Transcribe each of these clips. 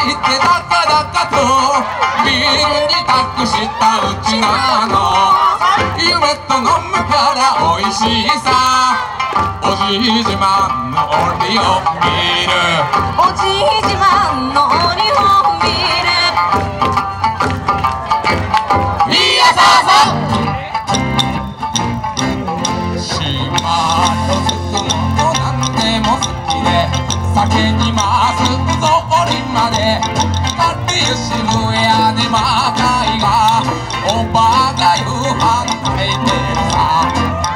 してだかだかとビールに託したうちなの夢と飲むから美味しさおじい自慢のオリオンビールおじい自慢のオリオンビールいやささ島とつくもなんでも好きで酒に回すぞ檻までかっていう渋谷で魔界がおばあが夕飯炊いてるさ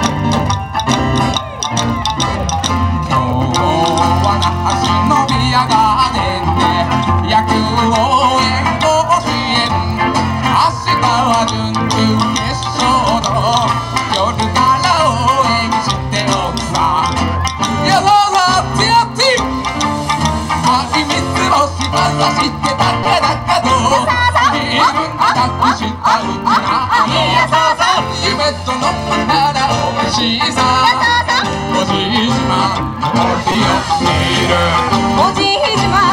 今日は那覇市のビアガーデンで野球応援甲子園明日は準々決勝の夜から応援しておくさよそうそう強っち蜂蜜をしかさしてだけだけど自分に託したうちなの夢と飲むから美味しさおじい自慢のオリオンビールおじい自慢